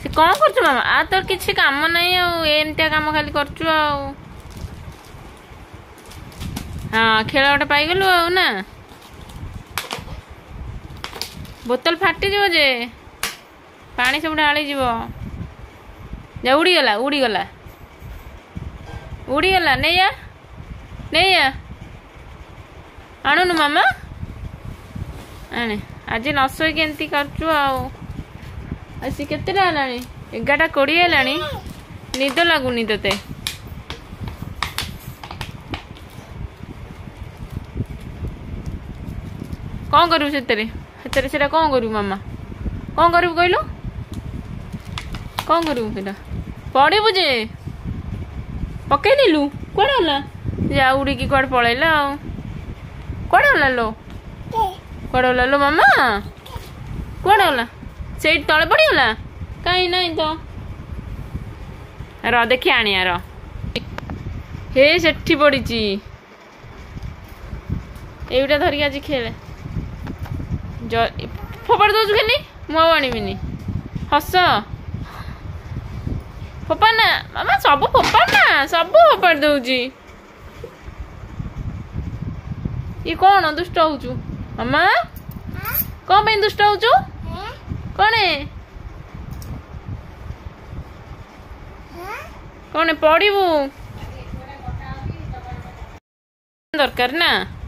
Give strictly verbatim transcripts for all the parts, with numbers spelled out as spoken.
से कौन कर मामा आ तो किसी काम नहीं आमतिया काम खाली कर हाँ खेल गोटे पाइगलु आ ना बोतल फाटी जीव जे पानी सब ढाली जीव जा उड़ीगला उड़ीगला उड़ीगला नहीं आ नहीं आ आणुनु मामा आने आज न शोक एमती कर आसी केते हेलानी एगारटा कोड़े हेलानी निद लगुनि तोते कौन करू से से कौन करू मामा कौन करू कहलु कौन करू से पड़ू जे पकईदेलु कौन होला जा उड़ी कौन पलैला कौन होला लो कौन होला लो मामा कौन होला से तले पड़गला कहीं नहीं तो र देखी आनिया र हे सेठी पड़ी एटा धरिक आज खेले फोपाड़ दौचु खेली मु आनी हस फोपाना मामा सब फोपाना सब फोपाड़ दौची ये कौन दुष्ट होचु मामा कौन पे दुष्ट होचु कौन है कौन है पड़ू दरकार ना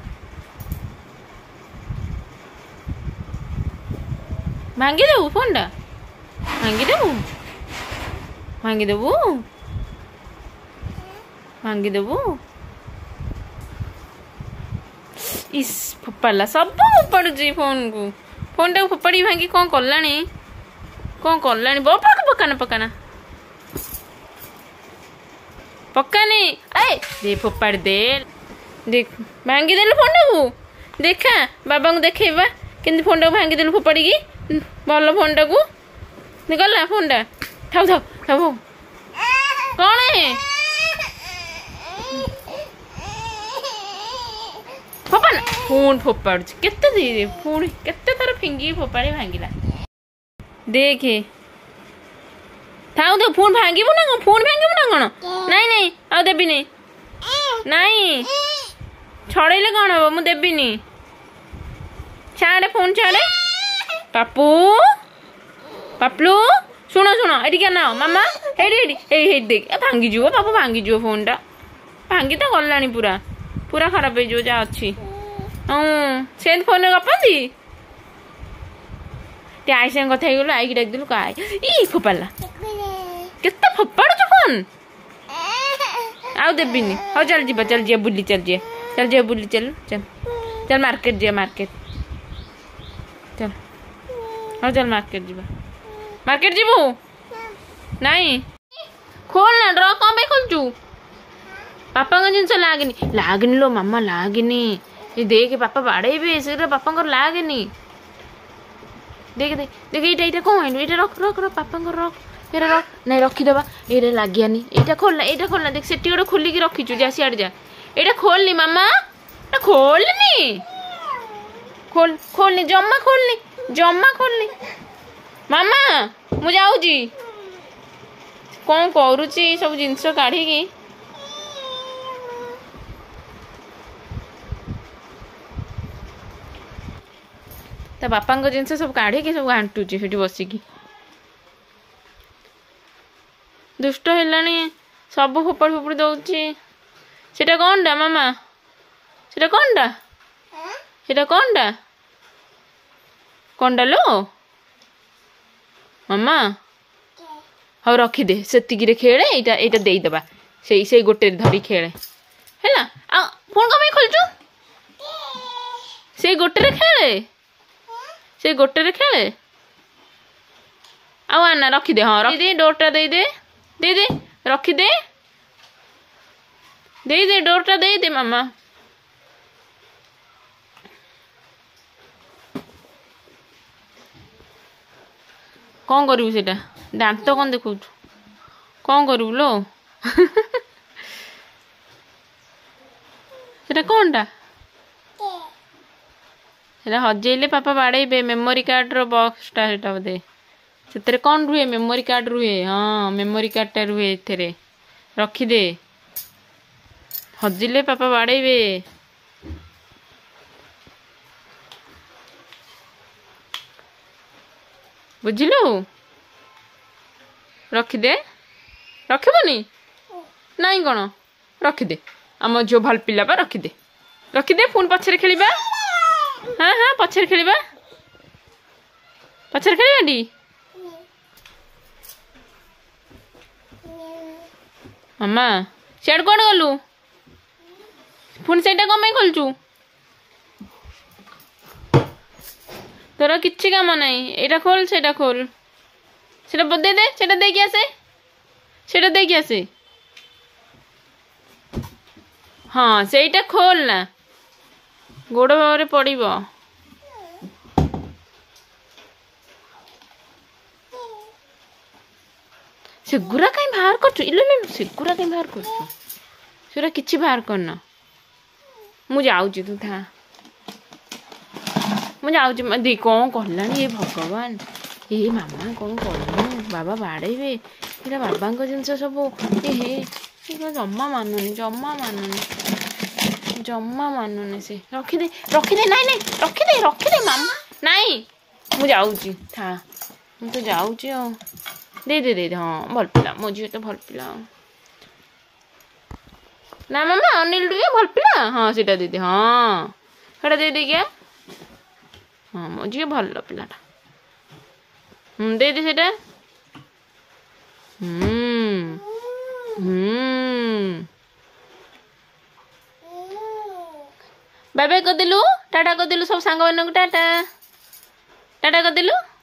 भांगी देबू फोन टा भांगी देबू भांगी देबू भांगी देबू इस फोपाड़ा सब फोपाड़ी फोन को फोन टाक फोपाड़ी भांगी कौन कलानी कौन कलानी बापा पकाना पकाना पकानी ए दे फोपाड़ दे देख भांगी देलु फोन टाक देखा बाबा को देखा कि फोन टाक भांगी देलु फोपाड़ी भल फोन टाक गला फोन टा थाऊ थाऊ थाऊ कौन है फोपाना फोन फोपाड़ केते दे पुणी केते थर फिंगी फोपाड़ी भांगिला देखे थाऊ तो फोन भांगीबु ना फोन भांगीबु ना कौन नहीं नहीं आ देबी नहीं नहीं छड़ेले कौन हम मु देबीनी छाड़े फोन छाड़े पापू पापलू शुण शुण ये क्या ना मामा हे देख भांगी जीव पापू भांगी जीव फोन टा भांगी तो गलानी पूरा पूरा खराब हो जा अच्छी से फोन गपती आई साथ कथा गलु आई डाक देलु का ई फोपाड़ा केते फोपाड़ु फोन आउ देबीनी हाँ चल जी चल जी बुली चल जी चल जी बुली चल चल चल मार्केट जी मार्केट चल हाँ चल मार्केट जी मार्केट जीवु नहीं खोल ना ड्र कौन पे खोलचु पापा का जिनस लागनी लागनी लो मामा लागनी ये देख पापा बाड़े से पापा को लागनी देख देख देख ये ये कौन ये रख रख रख पापा को रख ये रख नहीं रखीदे ये लगियानी यहाँ खोलना यहाँ खोलना देख से गोटे खोलिकी रखीचु जा सियाड़ जा ये खोलनी मामा खोलनी खोल खोलनी जम्मा खोलनी जम्मा खोलनी मामा मु जाऊजी कौन करुची सब जिनस काढ़ी ता बापा जिनस सब काढ़ी सब घाटुची से बसिकी दुष्ट हेलानी सब फोपड़ फोपड़ दौची सेटा कौन डा मामा सेटा कौन डा सेटा कौन डा कौन डा लो मामा हाँ रखीदे से खेले यहाँ यहाँ देदेबा से से गोटे धरी खेले है फोन कम खोलचु से गोटे खेले से गोटे खेले आना रखीदे हाँ रखीदे डोरटा दे दे दे दे रखीदे दे दे डोरटा दे दे मामा कौन करू से दांत कौन देखु कौन करू लो से कौन टा हजेले पापा बाड़े मेमोरी कार्ड रो बॉक्स टा बोधे से कौन रुहे मेमोरी कार्ड रुहे हाँ मेमोरी कार्डटा रुहे एथे रखिदे हजिले पापा बाड़ेबे बुझिलु रखिदे रखबनी नाई कौन रखिदे आम झील भल पिला बा रखिदे रखिदे पुणी पछरे खेलिबा हाँ हाँ पछरे खेलिबा पछरे खेलिबा डी मामा सियाड़ कौन गलु पुणी से कम खोलचु तोर किछि काम नहीं एटा खोल सेटा खोल सेटा दे दे सेटा देकी आसे सेटा देकी आसे हाँ सेटा खोल ना गोड़ रे पड़िबो सेगुरा कहीं बाहर करछु इलो लो सेगुरा कहीं बाहर करछु सेरा किछि बाहर करना मु जाउची तू था मु जाउची दी कौन कहलानी ये भगवान ये मामा कौन कहलानी बाबा बाड़ेबे ये बाबा जिनस सब ये हे जम्मा मानुनी जम्मा मानुनी जम्मा मानुनी से रखिदे रखिदे नाई नाई रखिदे रखिदे मामा नाई मु जाउची था मु तो जाउची आ दे दे दे हाँ भल पिला मो झील तो भल पिला ना मामा अनिल टू भल पिला हाँ सीटा दे दे हाँ सेटा दे दे क्या हाँ मो झील भल पिलाटा हम्म दे दे सेटा हम्म हम्म बाय बाय कर दिलु टाटा कर दिलु सब सांग मानक टाटा टाटा कर दिलु।